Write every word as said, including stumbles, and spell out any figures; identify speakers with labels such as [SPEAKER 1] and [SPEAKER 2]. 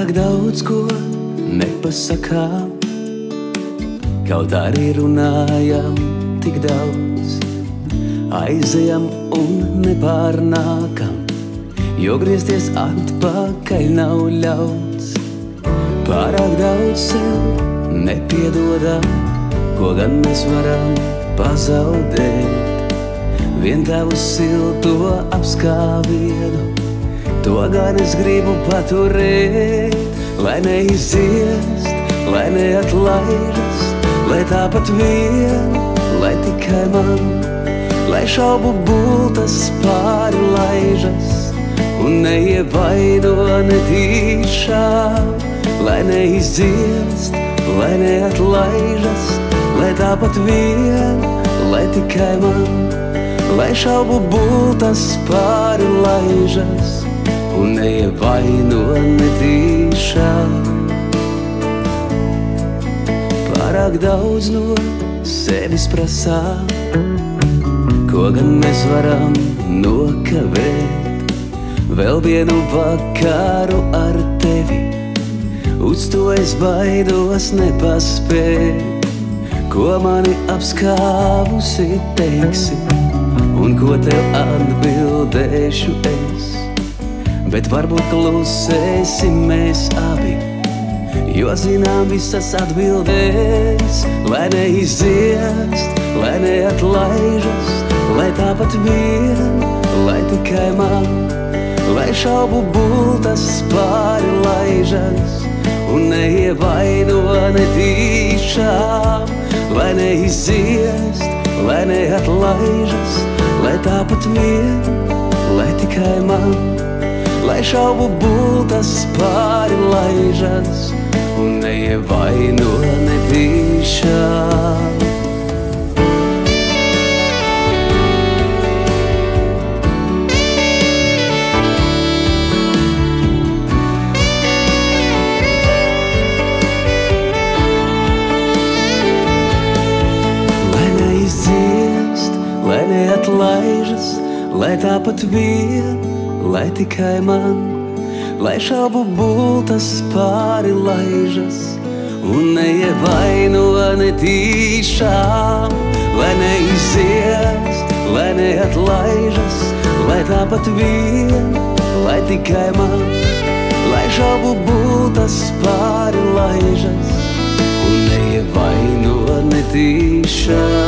[SPEAKER 1] Pārāk daudz ko nepasakām, kaut arī runājam tik daudz. Aizejam un nepārnākam, jo griezties atpakaļ nav ļauts. Pārāk daudz sev nepiedodam, ko gan mēs varam pazaudēt. Vien tavu silto apskāvienu, to gan es gribu paturēt. Lai neizdziest, lai neatlaižas, lai tāpat vien, lai tikai man, lai šaubu bultas pāri laižas un neievaino netīšām. Lai neizdziest, lai neatlaižas, lai tāpat vien, lai tikai man, lai šaubu bultas pāri laižas un neievaino netīšām. Pārāk daudz no sevis prasām, ko gan mēs varam nokavēt. Vēl vienu vakaru ar tevi, uz to es baidos nepaspēt. Ko mani apskāvusi teiksi, un ko tev atbildēšu es. Bet varbūt klusēsim mēs abi, jo zinām visas atbildēs. Lai neizdziest, lai neatlaižas, lai tāpat vien, lai tikai man, lai šaubu bultas pāri laižas un neievaino netīšām. Lai neizdziest, lai neatlaižas, lai tāpat vien, lai tikai man, lai šaubu bultas pāri laižas un neievaino netīšām. Lai neizdziest, lai neatlaižas, lai tāpat vien, lai tikai man, lai šaubu bultas pāri laižas un neievaino netīšām. Lai neizdziest, lai neatlaižas, lai tāpat vien, lai tikai man, lai šaubu bultas pāri laižas un neievaino netīšām.